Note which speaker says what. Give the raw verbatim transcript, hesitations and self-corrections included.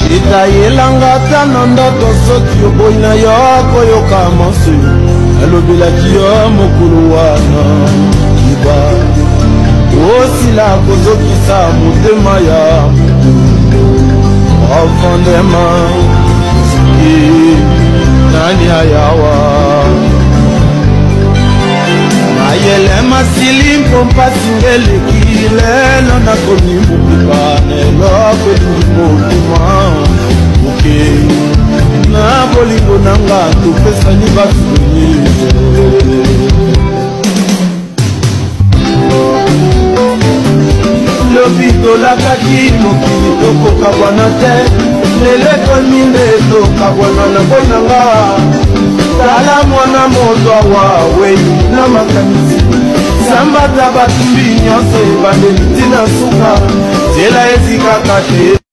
Speaker 1: etayelanga ta na ndoto soki oboyi na yo koyoka monsu alobelaki yo mokulu wana liba osila kozokisa motema ya ofondema nani ayawa mayele masili mpo mpasi ngeleki lelo nakomi mokuka neloko elingi motuma oke na bolingo nanga topesani basouvenir lobi tolakaki mokili tokokabwana te lelekomi nde tokabwana na bonanga tala mwana moto awa wei na makanisi sambata batumbi nyonso ebandeli ntina suka nzela ezikaka te